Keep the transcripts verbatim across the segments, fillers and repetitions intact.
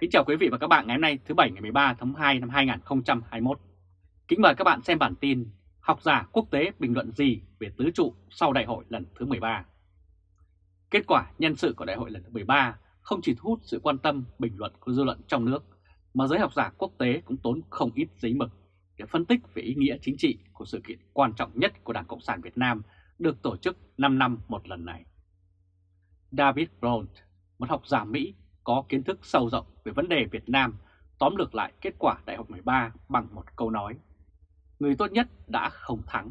Kính chào quý vị và các bạn ngày hôm nay thứ Bảy ngày mười ba tháng hai năm hai nghìn không trăm hai mươi mốt. Kính mời các bạn xem bản tin học giả quốc tế bình luận gì về tứ trụ sau đại hội lần thứ mười ba. Kết quả nhân sự của đại hội lần thứ mười ba không chỉ thu hút sự quan tâm bình luận của dư luận trong nước, mà giới học giả quốc tế cũng tốn không ít giấy mực để phân tích về ý nghĩa chính trị của sự kiện quan trọng nhất của Đảng Cộng sản Việt Nam được tổ chức năm năm một lần này. David Brown, một học giả Mỹ có kiến thức sâu rộng về vấn đề Việt Nam, tóm lược lại kết quả đại hội mười ba bằng một câu nói: người tốt nhất đã không thắng.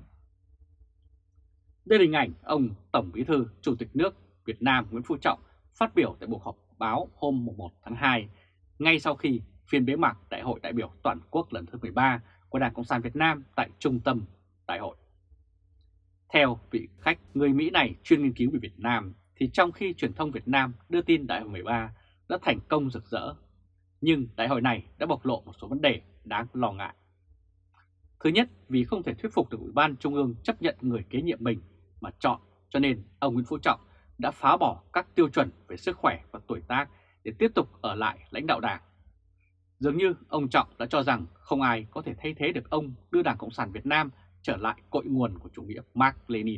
Đây là hình ảnh ông Tổng Bí thư Chủ tịch nước Việt Nam Nguyễn Phú Trọng phát biểu tại cuộc họp báo hôm mùng một tháng hai, ngay sau khi phiên bế mạc Đại hội đại biểu toàn quốc lần thứ mười ba của Đảng Cộng sản Việt Nam tại trung tâm đại hội. Theo vị khách người Mỹ này chuyên nghiên cứu về Việt Nam, thì trong khi truyền thông Việt Nam đưa tin đại hội mười ba đã thành công rực rỡ, nhưng đại hội này đã bộc lộ một số vấn đề đáng lo ngại. Thứ nhất, vì không thể thuyết phục được Ủy ban Trung ương chấp nhận người kế nhiệm mình mà chọn, cho nên ông Nguyễn Phú Trọng đã phá bỏ các tiêu chuẩn về sức khỏe và tuổi tác để tiếp tục ở lại lãnh đạo Đảng. Dường như ông Trọng đã cho rằng không ai có thể thay thế được ông đưa Đảng Cộng sản Việt Nam trở lại cội nguồn của chủ nghĩa Mác Lênin.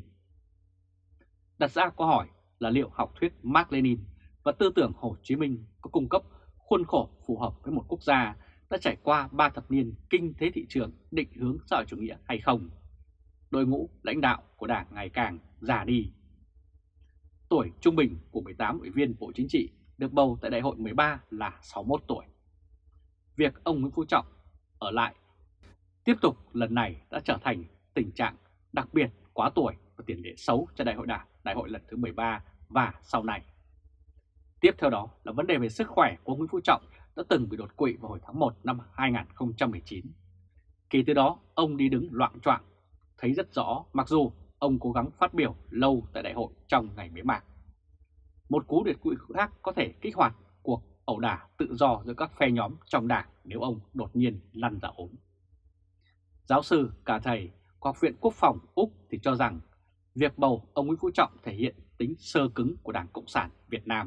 Đặt ra câu hỏi là liệu học thuyết Mác Lênin và tư tưởng Hồ Chí Minh có cung cấp khuôn khổ phù hợp với một quốc gia đã trải qua ba thập niên kinh tế thị trường định hướng xã hội chủ nghĩa hay không? Đội ngũ lãnh đạo của Đảng ngày càng già đi. Tuổi trung bình của mười tám ủy viên Bộ Chính trị được bầu tại đại hội mười ba là sáu mươi mốt tuổi. Việc ông Nguyễn Phú Trọng ở lại tiếp tục lần này đã trở thành tình trạng đặc biệt quá tuổi và tiền lệ xấu cho đại hội Đảng, đại hội lần thứ mười ba và sau này. Tiếp theo đó là vấn đề về sức khỏe của Nguyễn Phú Trọng đã từng bị đột quỵ vào hồi tháng một năm hai nghìn không trăm mười chín. Kể từ đó, ông đi đứng loạng choạng, thấy rất rõ mặc dù ông cố gắng phát biểu lâu tại đại hội trong ngày bế mạc. Một cú đột quỵ khác có thể kích hoạt cuộc ẩu đả tự do giữa các phe nhóm trong Đảng nếu ông đột nhiên lăn ra ốm. Giáo sư cả thầy của Học viện Quốc phòng Úc thì cho rằng việc bầu ông Nguyễn Phú Trọng thể hiện tính sơ cứng của Đảng Cộng sản Việt Nam.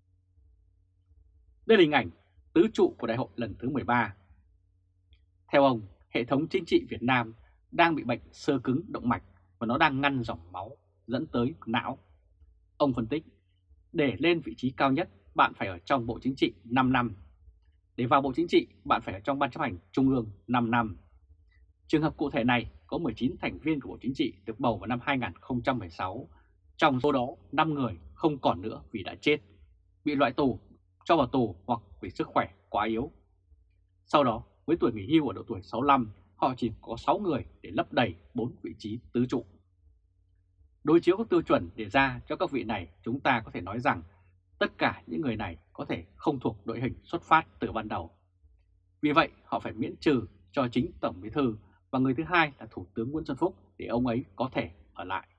Đây là hình ảnh tứ trụ của đại hội lần thứ mười ba. Theo ông, hệ thống chính trị Việt Nam đang bị bệnh sơ cứng động mạch và nó đang ngăn dòng máu dẫn tới não. Ông phân tích, để lên vị trí cao nhất, bạn phải ở trong Bộ Chính trị năm năm. Để vào Bộ Chính trị, bạn phải ở trong Ban chấp hành Trung ương năm năm. Trường hợp cụ thể này có mười chín thành viên của Bộ Chính trị được bầu vào năm hai nghìn không trăm mười sáu. Trong số đó, năm người không còn nữa vì đã chết, bị loại tù, cho vào tù hoặc vì sức khỏe quá yếu. Sau đó, với tuổi nghỉ hưu ở độ tuổi sáu mươi lăm, họ chỉ có sáu người để lấp đầy bốn vị trí tứ trụ. Đối chiếu các tiêu chuẩn đề ra cho các vị này, chúng ta có thể nói rằng tất cả những người này có thể không thuộc đội hình xuất phát từ ban đầu. Vì vậy, họ phải miễn trừ cho chính Tổng Bí thư và người thứ hai là Thủ tướng Nguyễn Xuân Phúc để ông ấy có thể ở lại.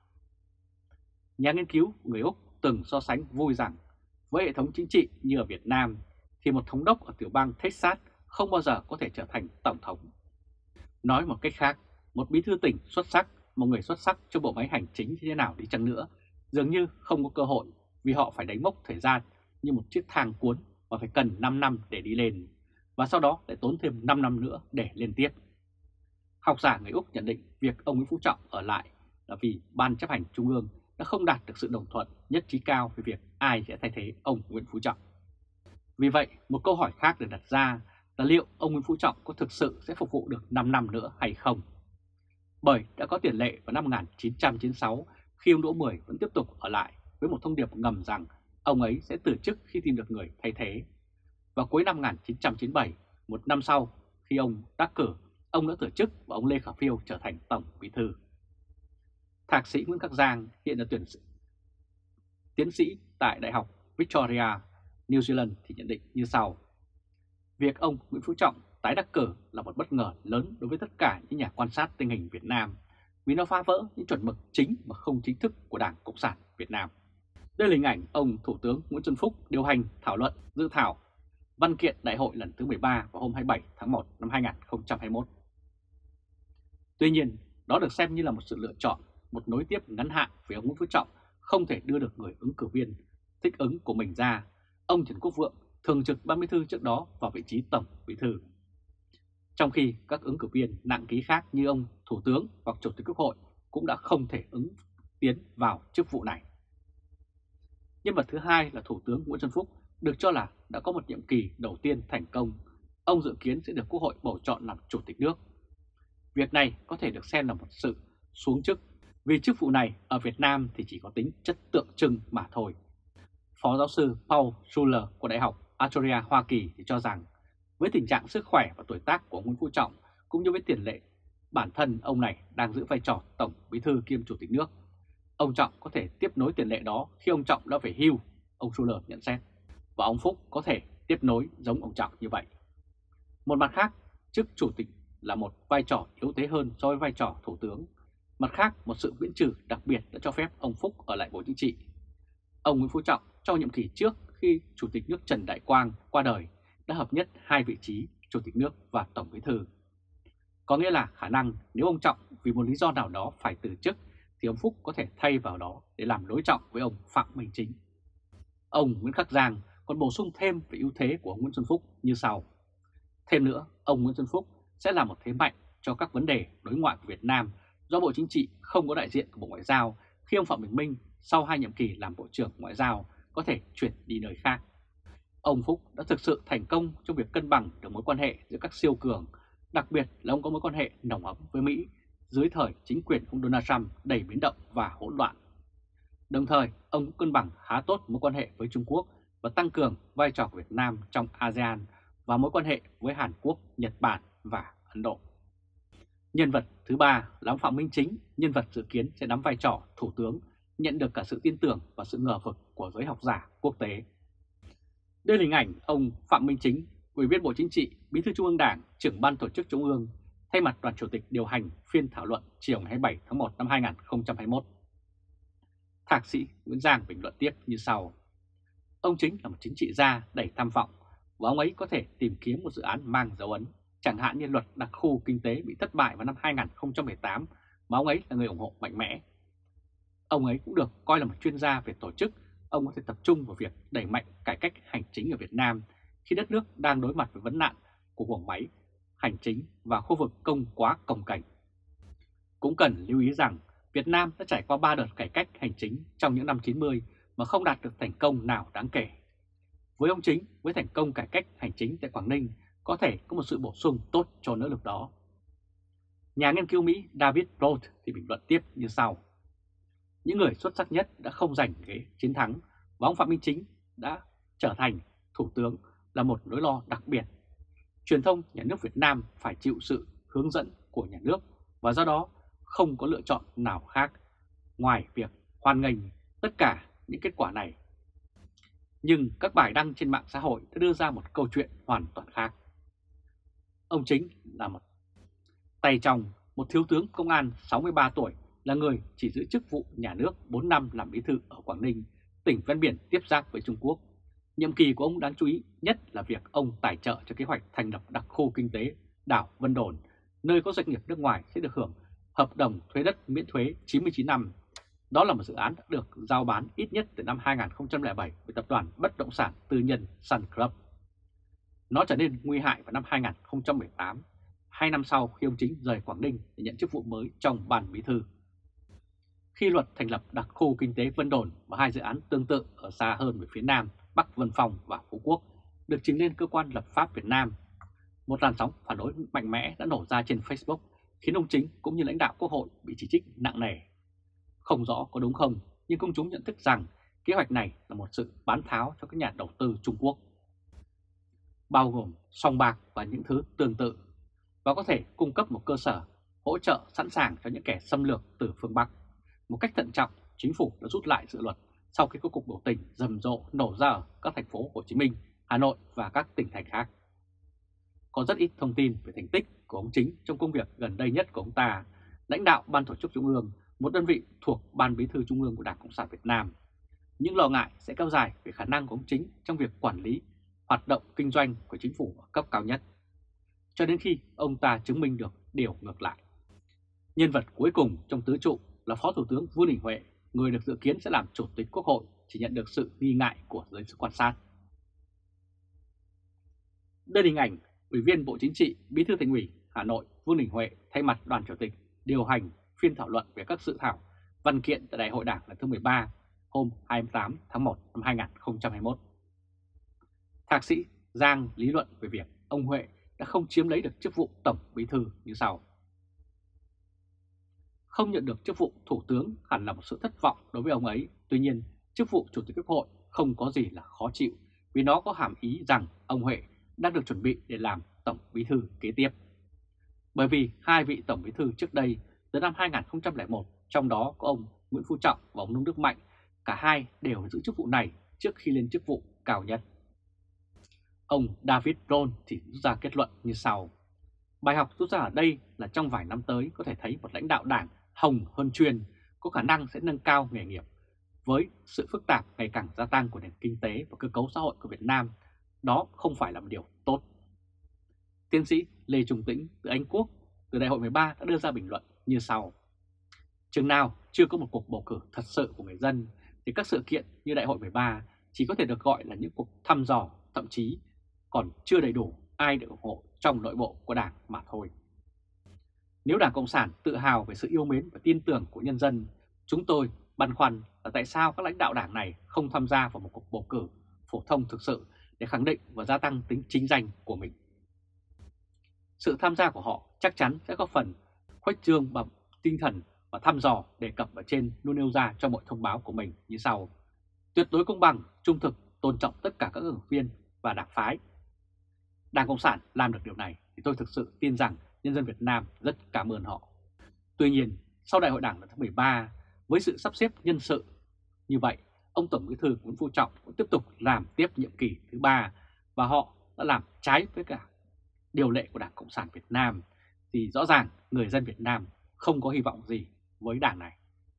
Nhà nghiên cứu người Úc từng so sánh vui rằng với hệ thống chính trị như ở Việt Nam thì một thống đốc ở tiểu bang Texas không bao giờ có thể trở thành tổng thống. Nói một cách khác, một bí thư tỉnh xuất sắc, một người xuất sắc cho bộ máy hành chính như thế nào đi chăng nữa, dường như không có cơ hội vì họ phải đánh mốc thời gian như một chiếc thang cuốn và phải cần năm năm để đi lên, và sau đó lại tốn thêm năm năm nữa để lên tiếp. Học giả người Úc nhận định việc ông Nguyễn Phú Trọng ở lại là vì Ban chấp hành Trung ương đã không đạt được sự đồng thuận nhất trí cao về việc ai sẽ thay thế ông Nguyễn Phú Trọng. Vì vậy, một câu hỏi khác được đặt ra là liệu ông Nguyễn Phú Trọng có thực sự sẽ phục vụ được năm năm nữa hay không? Bởi đã có tiền lệ vào năm một nghìn chín trăm chín mươi sáu khi ông Đỗ Mười vẫn tiếp tục ở lại với một thông điệp ngầm rằng ông ấy sẽ từ chức khi tìm được người thay thế. Vào cuối năm một nghìn chín trăm chín mươi bảy, một năm sau khi ông đắc cử, ông đã từ chức và ông Lê Khả Phiêu trở thành Tổng Bí thư. Thạc sĩ Nguyễn Khắc Giang hiện là tuyển sĩ, tiến sĩ tại Đại học Victoria, New Zealand thì nhận định như sau. Việc ông Nguyễn Phú Trọng tái đắc cử là một bất ngờ lớn đối với tất cả những nhà quan sát tình hình Việt Nam vì nó phá vỡ những chuẩn mực chính mà không chính thức của Đảng Cộng sản Việt Nam. Đây là hình ảnh ông Thủ tướng Nguyễn Xuân Phúc điều hành thảo luận dự thảo văn kiện đại hội lần thứ mười ba vào hôm hai mươi bảy tháng một năm hai nghìn không trăm hai mươi mốt. Tuy nhiên, đó được xem như là một sự lựa chọn, một nối tiếp ngắn hạn vì ông Nguyễn Phú Trọng không thể đưa được người ứng cử viên thích ứng của mình ra. Ông Trần Quốc Vượng thường trực ban bí thư trước đó vào vị trí tổng bí thư. Trong khi các ứng cử viên nặng ký khác như ông Thủ tướng hoặc Chủ tịch Quốc hội cũng đã không thể ứng tiến vào chức vụ này. Nhân vật thứ hai là Thủ tướng Nguyễn Xuân Phúc, được cho là đã có một nhiệm kỳ đầu tiên thành công. Ông dự kiến sẽ được Quốc hội bầu chọn làm Chủ tịch nước. Việc này có thể được xem là một sự xuống chức, vì chức vụ này ở Việt Nam thì chỉ có tính chất tượng trưng mà thôi. Phó giáo sư Paul Schuller của Đại học Astoria, Hoa Kỳ thì cho rằng với tình trạng sức khỏe và tuổi tác của Nguyễn Phú Trọng cũng như với tiền lệ bản thân ông này đang giữ vai trò Tổng Bí thư kiêm Chủ tịch nước, ông Trọng có thể tiếp nối tiền lệ đó khi ông Trọng đã về hưu, ông Schuller nhận xét, và ông Phúc có thể tiếp nối giống ông Trọng như vậy. Một mặt khác, chức Chủ tịch là một vai trò yếu thế hơn so với vai trò Thủ tướng. Mặt khác, một sự miễn trừ đặc biệt đã cho phép ông Phúc ở lại Bộ Chính trị. Ông Nguyễn Phú Trọng trong nhiệm kỳ trước khi Chủ tịch nước Trần Đại Quang qua đời đã hợp nhất hai vị trí Chủ tịch nước và Tổng Bí thư. Có nghĩa là khả năng nếu ông Trọng vì một lý do nào đó phải từ chức thì ông Phúc có thể thay vào đó để làm đối trọng với ông Phạm Minh Chính. Ông Nguyễn Khắc Giang còn bổ sung thêm về ưu thế của ông Nguyễn Xuân Phúc như sau. Thêm nữa, ông Nguyễn Xuân Phúc sẽ là một thế mạnh cho các vấn đề đối ngoại của Việt Nam do Bộ Chính trị không có đại diện của Bộ Ngoại giao khi ông Phạm Bình Minh sau hai nhiệm kỳ làm Bộ trưởng Ngoại giao có thể chuyển đi nơi khác. Ông Phúc đã thực sự thành công trong việc cân bằng được mối quan hệ giữa các siêu cường, đặc biệt là ông có mối quan hệ nồng ấm với Mỹ dưới thời chính quyền ông Donald Trump đầy biến động và hỗn loạn. Đồng thời, ông cũng cân bằng khá tốt mối quan hệ với Trung Quốc và tăng cường vai trò của Việt Nam trong a sê an và mối quan hệ với Hàn Quốc, Nhật Bản và Ấn Độ. Nhân vật thứ ba là ông Phạm Minh Chính, nhân vật dự kiến sẽ nắm vai trò Thủ tướng, nhận được cả sự tin tưởng và sự ngờ vực của giới học giả quốc tế. Đây là hình ảnh ông Phạm Minh Chính, Ủy viên Bộ Chính trị, Bí thư Trung ương Đảng, Trưởng ban Tổ chức Trung ương, thay mặt Đoàn Chủ tịch điều hành phiên thảo luận chiều ngày hai mươi bảy tháng một năm hai nghìn không trăm hai mươi mốt. Thạc sĩ Nguyễn Giang bình luận tiếp như sau. Ông Chính là một chính trị gia đầy tham vọng và ông ấy có thể tìm kiếm một dự án mang dấu ấn, chẳng hạn như luật đặc khu kinh tế bị thất bại vào năm hai nghìn không trăm mười tám mà ông ấy là người ủng hộ mạnh mẽ. Ông ấy cũng được coi là một chuyên gia về tổ chức, ông có thể tập trung vào việc đẩy mạnh cải cách hành chính ở Việt Nam khi đất nước đang đối mặt với vấn nạn của guồng máy hành chính và khu vực công quá cồng kềnh. Cũng cần lưu ý rằng Việt Nam đã trải qua ba đợt cải cách hành chính trong những năm chín mươi mà không đạt được thành công nào đáng kể. Với ông Chính, với thành công cải cách hành chính tại Quảng Ninh, có thể có một sự bổ sung tốt cho nỗ lực đó. Nhà nghiên cứu Mỹ David Roth thì bình luận tiếp như sau. Những người xuất sắc nhất đã không giành ghế chiến thắng và ông Phạm Minh Chính đã trở thành Thủ tướng là một nỗi lo đặc biệt. Truyền thông nhà nước Việt Nam phải chịu sự hướng dẫn của nhà nước và do đó không có lựa chọn nào khác ngoài việc hoan nghênh tất cả những kết quả này. Nhưng các bài đăng trên mạng xã hội đã đưa ra một câu chuyện hoàn toàn khác. Ông Chính là một tay trong, một thiếu tướng công an sáu mươi ba tuổi, là người chỉ giữ chức vụ nhà nước bốn năm làm bí thư ở Quảng Ninh, tỉnh ven biển tiếp giáp với Trung Quốc. Nhiệm kỳ của ông đáng chú ý nhất là việc ông tài trợ cho kế hoạch thành lập đặc khu kinh tế đảo Vân Đồn, nơi có doanh nghiệp nước ngoài sẽ được hưởng hợp đồng thuế đất miễn thuế chín mươi chín năm. Đó là một dự án đã được giao bán ít nhất từ năm hai nghìn không trăm lẻ bảy với tập đoàn bất động sản tư nhân Sun Club. Nó trở nên nguy hại vào năm hai nghìn không trăm mười tám, hai năm sau khi ông Chính rời Quảng Ninh để nhận chức vụ mới trong ban bí thư. Khi luật thành lập đặc khu kinh tế Vân Đồn và hai dự án tương tự ở xa hơn về phía Nam, Bắc Vân Phong và Phú Quốc được trình lên cơ quan lập pháp Việt Nam, một làn sóng phản đối mạnh mẽ đã nổ ra trên Facebook, khiến ông Chính cũng như lãnh đạo Quốc hội bị chỉ trích nặng nề. Không rõ có đúng không, nhưng công chúng nhận thức rằng kế hoạch này là một sự bán tháo cho các nhà đầu tư Trung Quốc, bao gồm sòng bạc và những thứ tương tự, và có thể cung cấp một cơ sở hỗ trợ sẵn sàng cho những kẻ xâm lược từ phương Bắc. Một cách thận trọng, chính phủ đã rút lại dự luật sau khi có cuộc biểu tình rầm rộ nổ ra ở các thành phố Hồ Chí Minh, Hà Nội và các tỉnh thành khác. Có rất ít thông tin về thành tích của ông Chính trong công việc gần đây nhất của ông ta, lãnh đạo Ban Tổ chức Trung ương, một đơn vị thuộc Ban Bí thư Trung ương của Đảng Cộng sản Việt Nam. Những lo ngại sẽ kéo dài về khả năng của ông Chính trong việc quản lý hoạt động kinh doanh của chính phủ ở cấp cao nhất, cho đến khi ông ta chứng minh được điều ngược lại. Nhân vật cuối cùng trong tứ trụ là Phó Thủ tướng Vương Đình Huệ, người được dự kiến sẽ làm Chủ tịch Quốc hội, chỉ nhận được sự nghi ngại của giới quan sát. Đây là hình ảnh Ủy viên Bộ Chính trị, Bí thư Thành ủy Hà Nội Vương Đình Huệ thay mặt Đoàn Chủ tịch điều hành phiên thảo luận về các dự thảo văn kiện tại Đại hội Đảng lần thứ mười ba hôm hai mươi tám tháng một năm hai nghìn không trăm hai mươi mốt. Thạc sĩ Giang lý luận về việc ông Huệ đã không chiếm lấy được chức vụ Tổng Bí thư như sau. Không nhận được chức vụ Thủ tướng hẳn là một sự thất vọng đối với ông ấy. Tuy nhiên, chức vụ Chủ tịch Quốc hội không có gì là khó chịu vì nó có hàm ý rằng ông Huệ đang được chuẩn bị để làm Tổng Bí thư kế tiếp. Bởi vì hai vị Tổng Bí thư trước đây từ năm hai nghìn không trăm lẻ một, trong đó có ông Nguyễn Phú Trọng và ông Nông Đức Mạnh, cả hai đều giữ chức vụ này trước khi lên chức vụ cao nhất. Ông David Ron thì rút ra kết luận như sau. Bài học rút ra ở đây là trong vài năm tới có thể thấy một lãnh đạo đảng hồng hơn chuyên có khả năng sẽ nâng cao nghề nghiệp. Với sự phức tạp ngày càng gia tăng của nền kinh tế và cơ cấu xã hội của Việt Nam, đó không phải là một điều tốt. Tiến sĩ Lê Trung Tĩnh từ Anh Quốc từ Đại hội mười ba đã đưa ra bình luận như sau. Chừng nào chưa có một cuộc bầu cử thật sự của người dân thì các sự kiện như Đại hội mười ba chỉ có thể được gọi là những cuộc thăm dò, thậm chí còn chưa đầy đủ ai được ủng hộ trong nội bộ của Đảng mà thôi. Nếu Đảng Cộng sản tự hào về sự yêu mến và tin tưởng của nhân dân, chúng tôi băn khoăn là tại sao các lãnh đạo Đảng này không tham gia vào một cuộc bầu cử phổ thông thực sự để khẳng định và gia tăng tính chính danh của mình. Sự tham gia của họ chắc chắn sẽ có phần khuếch trương bằng tinh thần và thăm dò đề cập ở trên luôn nêu ra trong mọi thông báo của mình như sau. Tuyệt đối công bằng, trung thực, tôn trọng tất cả các ứng viên và đảng phái. Đảng Cộng sản làm được điều này thì tôi thực sự tin rằng nhân dân Việt Nam rất cảm ơn họ. Tuy nhiên, sau Đại hội Đảng lần thứ mười ba, với sự sắp xếp nhân sự như vậy, ông Tổng Bí thư Nguyễn Phú Trọng cũng tiếp tục làm tiếp nhiệm kỳ thứ ba và họ đã làm trái với cả điều lệ của Đảng Cộng sản Việt Nam thì rõ ràng người dân Việt Nam không có hy vọng gì với đảng này.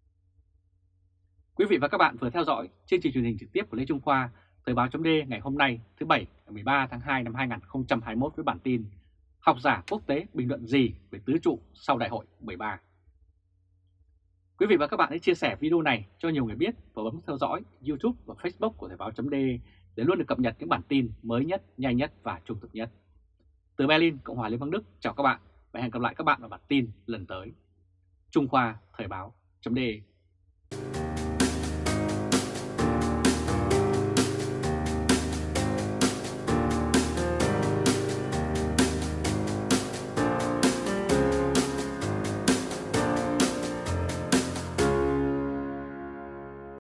Quý vị và các bạn vừa theo dõi chương trình truyền hình trực tiếp của Lê Trung Khoa, Thời báo chấm D ngày hôm nay thứ Bảy ngày mười ba tháng hai năm hai nghìn không trăm hai mươi mốt với bản tin Học giả quốc tế bình luận gì về tứ trụ sau Đại hội mười ba. Quý vị và các bạn hãy chia sẻ video này cho nhiều người biết và bấm theo dõi YouTube và Facebook của Thời báo chấm D để luôn được cập nhật những bản tin mới nhất, nhanh nhất và trung thực nhất. Từ Berlin, Cộng hòa Liên bang Đức, chào các bạn và hẹn gặp lại các bạn vào bản tin lần tới. Trung Khoa Thời báo chấm D.